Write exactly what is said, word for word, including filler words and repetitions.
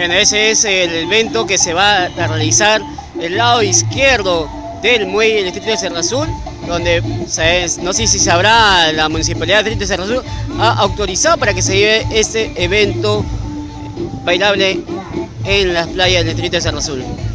Bueno, ese es el evento que se va a realizar del lado izquierdo del muelle del distrito de Cerro Azul, donde no sé si sabrá, la municipalidad del distrito de Cerro Azul ha autorizado para que se lleve este evento bailable en las playas del distrito de Cerro Azul.